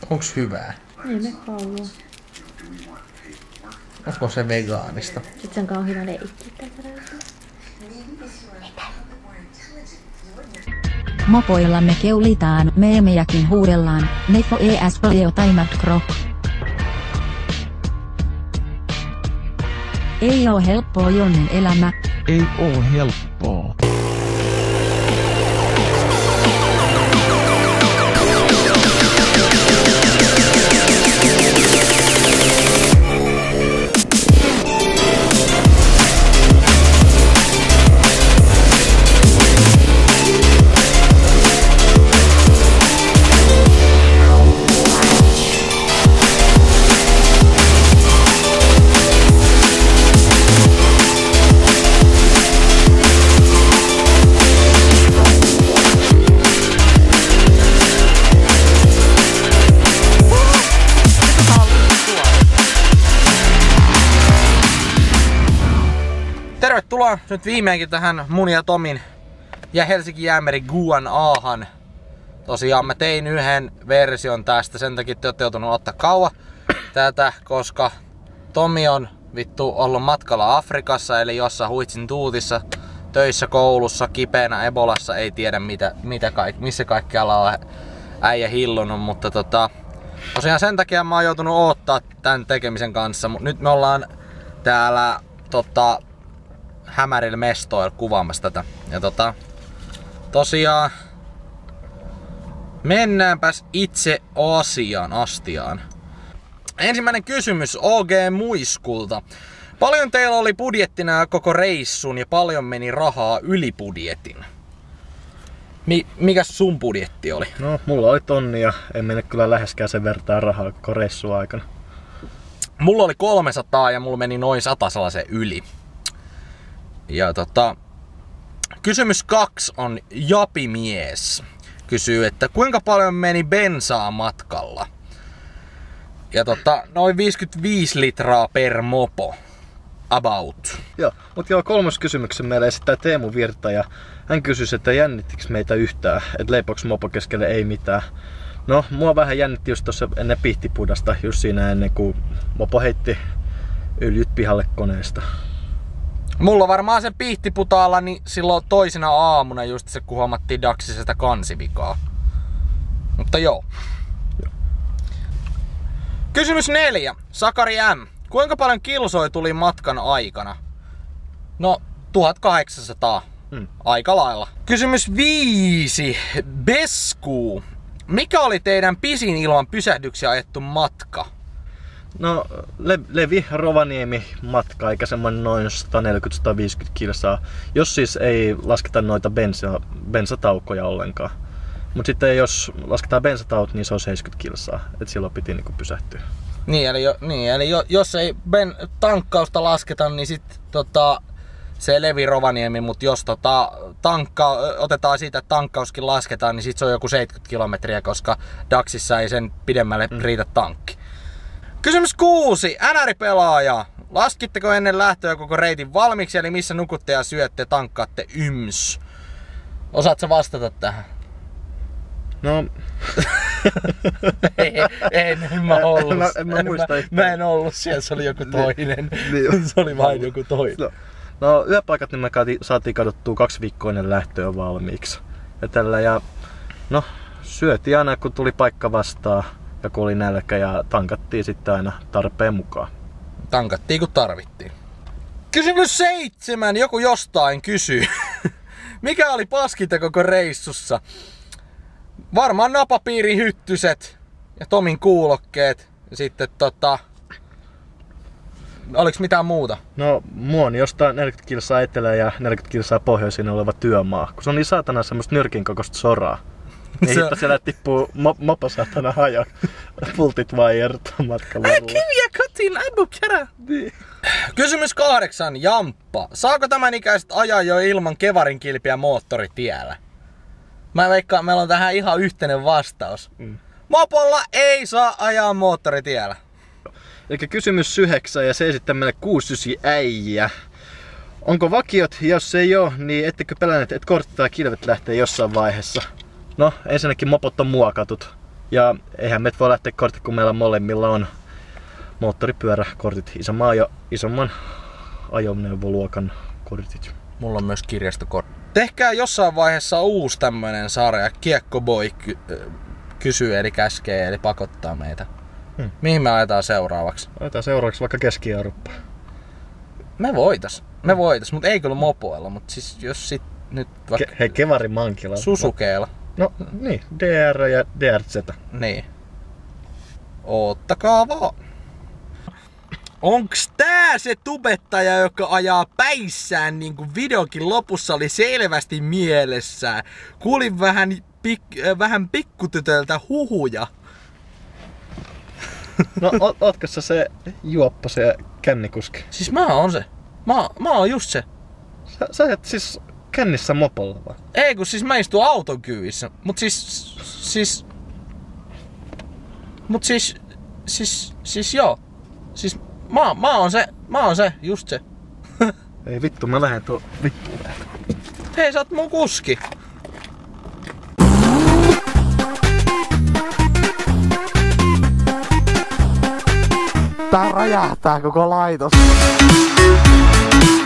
Onks hyvää? Ei me kauan. Onko se vegaanista? Sit sen on hyvä leikki tällä. Mopoilla me keulitaan, meemejäkin huudellaan, nefo es jotain kro. Ei oo helppoa Jonnen elämä. Ei oo helppoa. Tervetuloa nyt viimeinkin tähän mun ja Tomin ja Helsingin Jäämeri Q&Ahan. Tosiaan mä tein yhden version tästä, sen takia te ootte joutunut ottaa kauan tätä, koska Tomi on vittu ollut matkalla Afrikassa, eli jossain huitsin tuutissa, töissä, koulussa, kipeänä, Ebolassa, ei tiedä missä kaikkialla on äijä hillunut, mutta tosiaan sen takia mä oon joutunut odottaa tän tekemisen kanssa, mutta nyt me ollaan täällä Hämärillä mestoilla kuvaamassa tätä. Ja tosiaan mennäänpäs itse astiaan. Ensimmäinen kysymys OG Muiskulta. Paljon teillä oli budjettina koko reissun ja paljon meni rahaa yli budjetin? Mikäs sun budjetti oli? No, mulla oli 1 000 ja en mennyt kyllä läheskään sen vertaan rahaa koko reissun aikana. Mulla oli 300 ja mulla meni noin 100 sellaisen yli. Ja kysymys 2 on Japimies. Kysyy, että kuinka paljon meni bensaa matkalla? Ja noin 55 litraa per mopo. About. Joo, mutta kolmas kysymyksen meille esittää Teemu Virta ja hän kysyisi, että jännittikö meitä yhtään, että leipoks mopo keskelle ei mitään. No, mua vähän jännitti just tossa ennen Pihtipudasta, just siinä ennen kuin mopo heitti öljyt pihalle koneesta. Mulla varmaan se Pihtiputaalla, niin silloin toisena aamuna just se, kun huomattiin Daxisesta kansivikaa. Mutta joo. Kysymys 4. Sakari M. Kuinka paljon kilsoja tuli matkan aikana? No, 1800. Aika lailla. Kysymys 5. Besku. Mikä oli teidän pisin ilman pysähdyksiä ajettu matka? No, Levi Rovaniemi matka, eikä semmoinen noin 140-150 kilsaa, jos siis ei lasketa noita bensataukoja ollenkaan. Mutta sitten jos lasketaan bensataut, niin se on 70 kilsaa, et silloin piti niinku pysähtyä. Eli jos ei tankkausta lasketa, niin sit se Levi Rovaniemi, mutta jos otetaan siitä, että tankkauskin lasketaan, niin sit se on joku 70 kilometriä, koska Daxissa ei sen pidemmälle riitä tankki. Kysymys 6. NR-pelaaja. Laskitteko ennen lähtöä koko reitin valmiiksi, eli missä nukutte ja syötte, tankkaatte yms? Osaatko vastata tähän? No... en mä ollut. Mä en ollut siellä, se oli joku toinen. Se oli vain joku toinen. No yöpaikat niin me saatiin katsottua 2 viikkoa ennen lähtöä valmiiksi. Ja no syötiin aina kun tuli paikka vastaan. Ja kun oli nälkä ja tankattiin sitten aina tarpeen mukaan. Tankattiin kun tarvittiin. Kysymys 7. Joku jostain kysyy. Mikä oli paskinta koko reissussa? Varmaan napapiirihyttyset ja Tomin kuulokkeet. Ja sitten oliks mitään muuta? No muoni jostain 40 kilsaa etelä ja 40 kilsaa pohjoisin oleva työmaa. Kun se on niin saatana semmoista nyrkin kokoista soraa. Niin hitto siellä tippuu moposatana haja. Pultit vaan jertaa matkan varrella. Kiviä kotiin, Abu Kera! Niin. Kysymys 8. Jamppa. Saako tämän ikäiset ajaa jo ilman kevarin kilpiä moottoritiellä? Mä veikkaan, meillä on tähän ihan yhteinen vastaus. Mopolla ei saa ajaa moottoritiellä. Eli kysymys 9 ja se esittää meille 69 äijä. Onko vakiot? Jos ei oo, niin ettekö pelänneet, että kortti tai kilvet lähtee jossain vaiheessa? No, ensinnäkin mopot on muokatut. Ja eihän me voi lähteä kortit, kun meillä molemmilla on moottoripyöräkortit, isomman ajoneuvoluokan kortit. Mulla on myös kirjastokortti. Tehkää jossain vaiheessa uusi tämmönen sarja. Kiekkoboy kysyy eli käskee eli pakottaa meitä. Mihin me ajetaan seuraavaksi? Ajetaan seuraavaksi vaikka Keski-Eurooppa. Me voitais, mutta ei kyllä mopoilla, mutta siis jos sit nyt vaikka Hei, Kevari Mankila. Susukeilla. No niin, DR ja DRZ. Niin. Oottakaa vaan. Onks tää se tubettaja, joka ajaa päissään niin kuin videokin lopussa oli selvästi mielessään? Kuulin vähän pikkutytöltä huhuja. No ootko se juoppo, se kännikuski? Siis mä oon se. Mä oon just se. Sä ajat siis kännissä mopolla vaan? Ei kun siis mä istun auton kyyvissä. Mut siis joo. Siis mä oon se, just se. Ei vittu, mä lähden tuon vittuun. Hei, sä oot mun kuski. Tää räjähtää koko laitos.